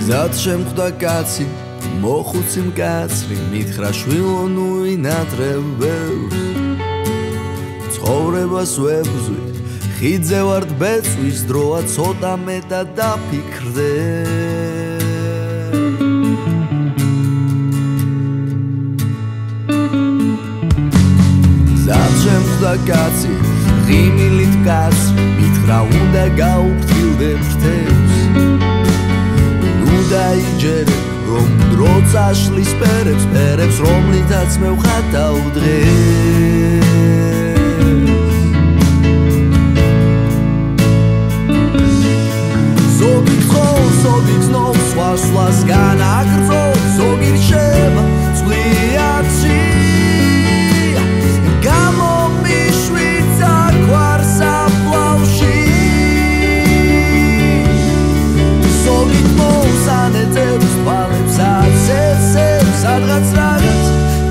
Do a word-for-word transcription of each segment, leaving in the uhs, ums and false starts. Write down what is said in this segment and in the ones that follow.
გზად შემხვდა კაცი, მოხუცი მკაცრი, მითხრა შვილო ნუ ინატრებ ბევრს. ცხოვრებას ვებრძვით, ხიდზე ვართ ბეწვის, დროა ცოტა მეტად დაფიქრდე. გზად შემხვდა კაცი, ღიმილით კაცრი, მითხრა უნდა გაუფრთხილდე ფრთებს. დაიჯერე რომ დრო წაშლის ფერებს ფერებს რომლითაც მე ვხატავ დღეს ზოგი გწოვს ზოგი გზნობს სხვა სხვას განაგრძობს ზოგი რჩება წყლიათში გამომიშვით აკვარს აფლავში ზოგი ანეთებს თვალებს აცეცებს სადღაც რაღაც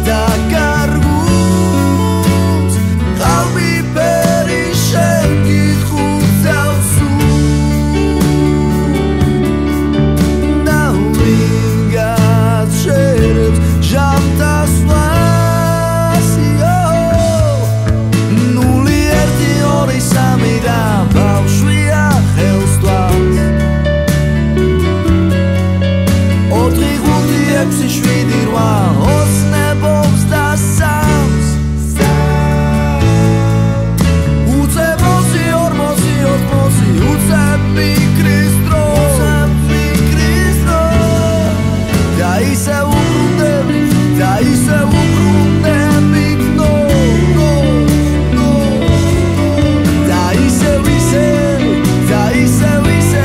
დაკარგულს ყალბი ფერი შეგიხუცავს და ვინ გაჩერებს ჟამთასვლას ნული ერთი ორი სამი და ბავშვია ხელს თვალს ექვსი შვიდი რვა ოცნებობს და სამს უცებოსი ორმოცი ოთხმოცი უცებ ფიქრის დრო და ისევ უბრუნდებით და ისევ უბრუნდებით ნო და ისევ ისევ და ისევ ისევ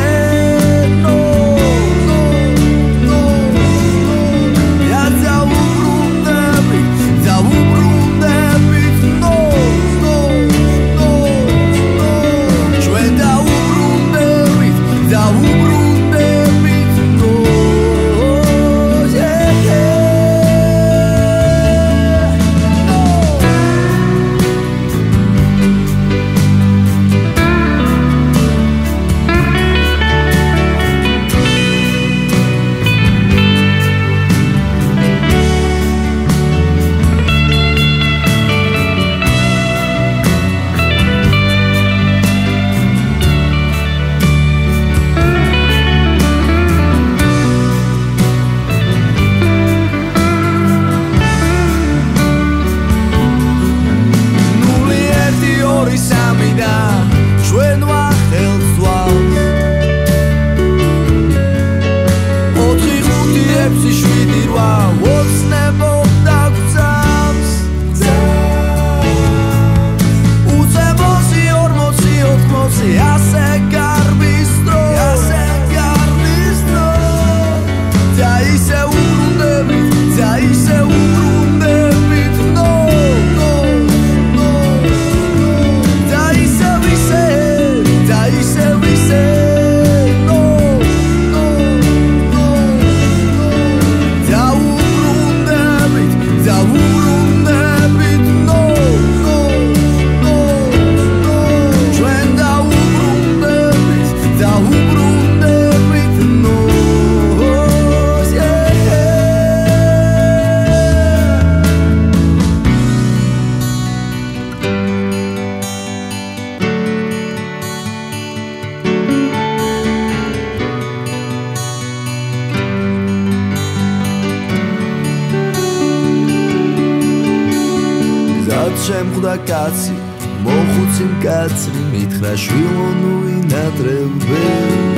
შემხვდა კაცი, მოხუცი მკაცრი, მითხრა შვილო ნუ ინატრებ ბევრს.